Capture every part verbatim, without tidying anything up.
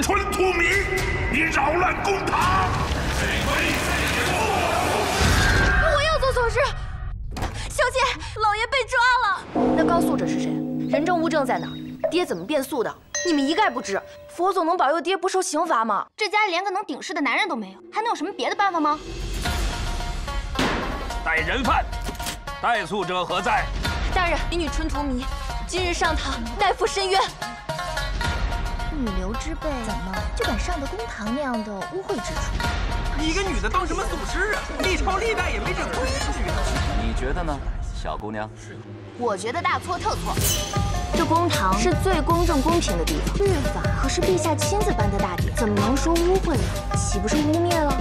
春土迷，你扰乱公堂！ 我又做错事，小姐，老爷被抓了。那告诉者是谁？人证物证在哪？爹怎么变素的？你们一概不知。佛总能保佑爹不受刑罚吗？ 这家里连个能顶事的男人都没有，还能有什么别的办法吗？ 带人犯，带诉者何在？ 大人，民女春荼蘼，今日上堂代父申冤。 女流之辈，怎么就敢上得公堂那样的污秽之处？ 你一个女的当什么祖师啊？历朝历代也没这规矩啊！ 你觉得呢，小姑娘？ 我觉得大错特错。 这公堂是最公正公平的地方，律法可是陛下亲自颁的大典，怎么能说污秽呢？岂不是污蔑了？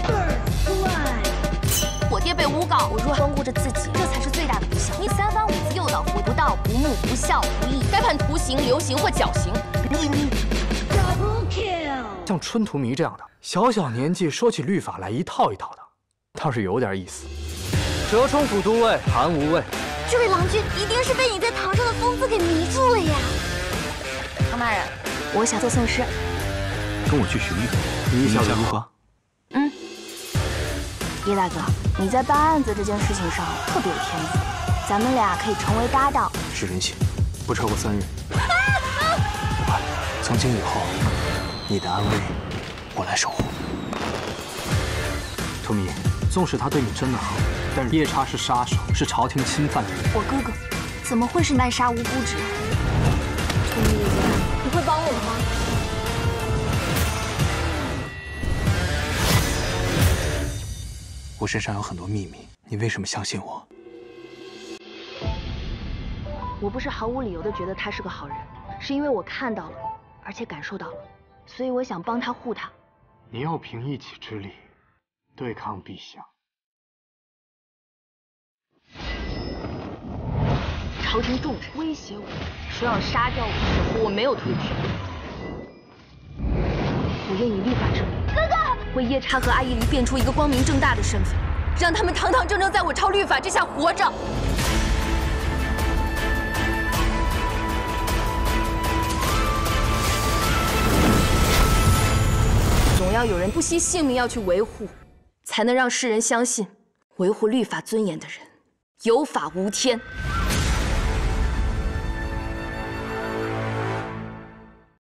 我爹被诬告， 我若光顾着自己，这才是最大的不孝。 你三番五次诱导佛，不道不睦不孝不义， 该判徒刑、流刑或绞刑。 像春荼蘼这样的，小小年纪说起律法来一套一套的，倒是有点意思。折冲府都尉韩无畏， 这位郎君一定是被你在堂上的风姿给迷住了呀！ 唐大人，我想做僧师， 跟我去巡阅， 你想如何？ 嗯，叶大哥，你在办案子这件事情上特别有天赋，咱们俩可以成为搭档。 是人心，不超过三人。不怕，从今以后，你的安危我来守护。荼蘼，纵使他对你真的好，但是夜叉是杀手，是朝廷侵犯的人。 我哥哥怎么会是滥杀无辜之人？荼蘼姐姐，你会帮我们吗？ 我身上有很多秘密，你为什么相信我？ 我不是毫无理由的觉得他是个好人，是因为我看到了，而且感受到了，所以我想帮他护他。 你要凭一己之力对抗陛下。 朝廷重臣威胁我，说要杀掉我，可我没有退却。我愿以律法之名，哥哥，为夜叉和阿依离变出一个光明正大的身份，让他们堂堂正正在我朝律法之下活着。总要有人不惜性命要去维护，才能让世人相信，维护律法尊严的人有法无天。